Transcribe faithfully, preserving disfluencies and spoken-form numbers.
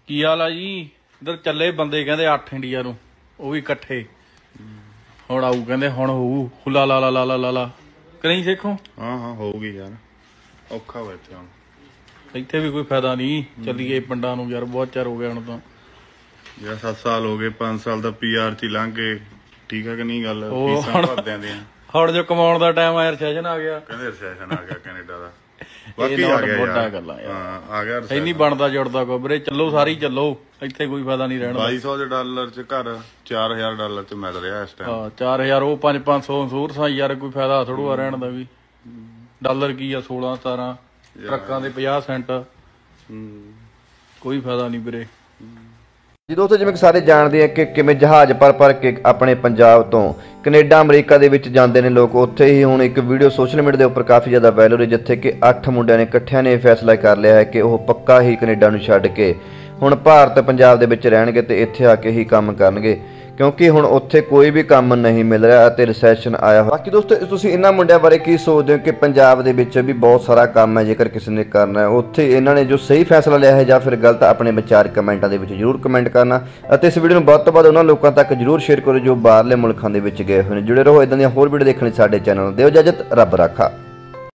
ਕੀ ਹਾਲ ਆ ਜੀ? इधर ਚੱਲੇ ਬੰਦੇ ਕਹਿੰਦੇ ਅੱਠ ਇੰਡੀਆ ਨੂੰ, ਉਹ ਵੀ ਇਕੱਠੇ। ਹੁਣ ਆਊ ਕਹਿੰਦੇ, ਹੁਣ ਹੋਊ ਹੁਲਾ ਲਾ ਲਾ ਲਾ ਲਾ ਲਾ ਕਰੀ ਸੇਖੋ। ਹਾਂ ਹਾਂ ਹੋਊਗੀ ਯਾਰ, ਔਖਾ ਵਾ ਇੱਥੇ ਹੁਣ। ਇੱਥੇ ਵੀ ਕੋਈ ਫਾਇਦਾ ਨਹੀਂ, ਚੱਲੀਏ ਪਿੰਡਾਂ ਨੂੰ ਯਾਰ, ਬਹੁਤ ਚਿਰ ਹੋ ਗਿਆ ਹੁਣ ਤਾਂ। ਯਾਰ ਸੱਤ ਸਾਲ ਹੋ ਗਏ, ਪੰਜ ਸਾਲ ਦਾ ਪੀ ਆਰ ਚ ਲੰਘ ਗਏ, ਠੀਕ ਆ ਕਿ ਨਹੀਂ ਗੱਲ? ਫੀਸਾਂ ਭਰਦਿਆਂ ਦੀਆਂ ਹੁਣ ਜੋ ਕਮਾਉਣ ਦਾ ਟਾਈਮ ਆਇਆ, ਰਸੈਸ਼ਨ ਆ ਗਿਆ। ਕਹਿੰਦੇ ਰਸੈਸ਼ਨ ਆ ਗਿਆ ਕੈਨੇਡਾ ਦਾ। ਬਾਕੀ ਆ ਗਿਆ ਵੱਡਾ ਯਾਰ, ਗੱਲਾਂ ਹਾਂ ਆ ਗਿਆ। ਇਹ ਨਹੀਂ ਬਣਦਾ ਜੁੜਦਾ ਕੋਈ ਵੀਰੇ, ਚੱਲੋ ਸਾਰੀ ਚੱਲੋ, ਇੱਥੇ ਕੋਈ ਫਾਇਦਾ ਨਹੀਂ ਰਹਿਣਾ। ਬਾਈ ਸੌ ਦੇ ਡਾਲਰ ਚ ਘਰ ਚਾਰ ਹਜ਼ਾਰ ਡਾਲਰ ਚ ਮਿਲ ਰਿਹਾ ਇਸ ਟਾਈਮ। ਹਾਂ ਚਾਰ ਹਜ਼ਾਰ ਉਹ ਪੰਜ ਪੰਜ ਸੌ ਸੂਰਸਾਂ ਯਾਰ, ਕੋਈ ਫਾਇਦਾ ਥੋੜ੍ਹਾ ਰਹਿਣ ਦਾ ਵੀ। ਡਾਲਰ ਕੀ ਆ, ਸੋਲਾਂ ਸਤਾਰਾਂ, ਟਰੱਕਾਂ ਦੇ ਪੰਜਾਹ ਸੈਂਟ, ਕੋਈ ਫਾਇਦਾ ਨਹੀਂ ਵੀਰੇ। ਜੀ ਦੋਸਤੋ, ਜਿਵੇਂ ਕਿ ਸਾਰੇ ਜਾਣਦੇ ਆ ਕਿ ਕਿਵੇਂ ਜਹਾਜ਼ ਭਰ ਭਰ ਕੇ ਆਪਣੇ ਪੰਜਾਬ ਤੋਂ ਕੈਨੇਡਾ ਅਮਰੀਕਾ ਦੇ ਵਿੱਚ ਜਾਂਦੇ ਨੇ ਲੋਕ। ਉੱਥੇ ਹੀ ਹੁਣ ਇੱਕ ਵੀਡੀਓ ਸੋਸ਼ਲ ਮੀਡੀਆ ਦੇ ਉੱਪਰ ਕਾਫੀ ਜ਼ਿਆਦਾ ਵਾਇਰਲ ਹੋਈ, ਜਿੱਥੇ ਕਿ ਅੱਠ ਮੁੰਡਿਆਂ ਨੇ ਇਕੱਠਿਆਂ ਨੇ ਫੈਸਲਾ ਕਰ ਲਿਆ ਹੈ ਕਿ ਉਹ ਪੱਕਾ ਹੀ ਕੈਨੇਡਾ ਨੂੰ ਛੱਡ ਕੇ ਹੁਣ ਭਾਰਤ ਪੰਜਾਬ ਦੇ ਵਿੱਚ ਰਹਿਣਗੇ ਤੇ ਇੱਥੇ ਆ ਕੇ ਹੀ ਕੰਮ ਕਰਨਗੇ, ਕਿਉਂਕਿ ਹੁਣ ਉੱਥੇ ਕੋਈ ਵੀ ਕੰਮ ਨਹੀਂ ਮਿਲ ਰਿਹਾ ਅਤੇ ਰਿਸੈਸ਼ਨ ਆਇਆ ਹੋਇਆ। ਬਾਕੀ ਦੋਸਤੋ, ਤੁਸੀਂ ਇਹਨਾਂ ਮੁੰਡਿਆਂ ਬਾਰੇ ਕੀ ਸੋਚਦੇ ਹੋ ਕਿ ਪੰਜਾਬ ਦੇ ਵਿੱਚ ਵੀ ਬਹੁਤ ਸਾਰਾ ਕੰਮ ਹੈ, ਜੇਕਰ ਕਿਸੇ ਨੇ ਕਰਨਾ ਹੈ ਉੱਥੇ ਇਹਨਾਂ ਨੇ ਜੋ ਸਹੀ ਫੈਸਲਾ ਲਿਆ ਹੈ ਜਾਂ ਫਿਰ ਗਲਤ, ਆਪਣੇ ਵਿਚਾਰ ਕਮੈਂਟਾਂ ਦੇ ਵਿੱਚ ਜ਼ਰੂਰ ਕਮੈਂਟ ਕਰਨਾ ਅਤੇ ਇਸ ਵੀਡੀਓ ਨੂੰ ਵੱਧ ਤੋਂ ਵੱਧ ਉਹਨਾਂ ਲੋਕਾਂ ਤੱਕ ਜ਼ਰੂਰ ਸ਼ੇਅਰ ਕਰੋ ਜੋ ਬਾਹਰਲੇ ਮੁਲਕਾਂ ਦੇ ਵਿੱਚ ਗਏ ਹੋਏ ਨੇ। ਜੁੜੇ ਰਹੋ ਇਦਾਂ ਦੀਆਂ ਹੋਰ ਵੀਡੀਓ ਦੇਖਣ ਲਈ ਸਾਡੇ ਚੈਨਲ ਨੂੰ। ਦਿਓ ਇਜਾਜ਼ਤ, ਰੱਬ ਰਾਖਾ।